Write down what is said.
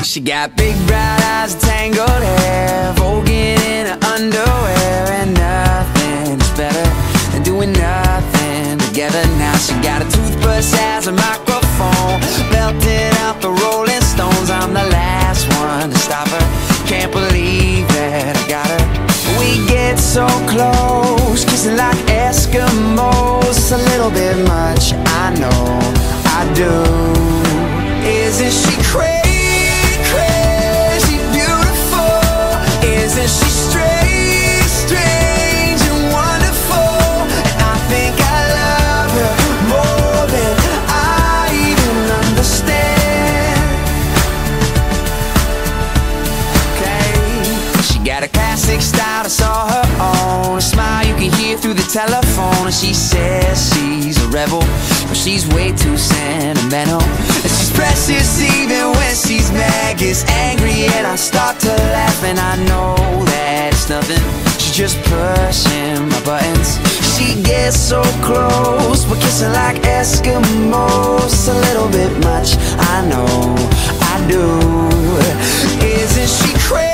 She got big bright eyes and tangled hair, voguing in her underwear, and nothing's better than doing nothing together. Now she got a toothbrush as a microphone, belting out the Rolling Stones. I'm the last one to stop her, can't believe that I got her. We get so close, kissing like Eskimos. A little bit much, I know, I do. Isn't she crazy, crazy beautiful? Isn't she strange, strange and wonderful? And I think I love her more than I even understand. Okay, she got a classic style, I saw her own, a smile you can hear through the telephone. And she says she's a rebel, but she's way too sentimental. And she's precious even when she's mad, gets angry and I start to laugh. And I know that it's nothing, she's just pushing my buttons. She gets so close, we're kissing like Eskimos. A little bit much, I know, I do. Isn't she crazy?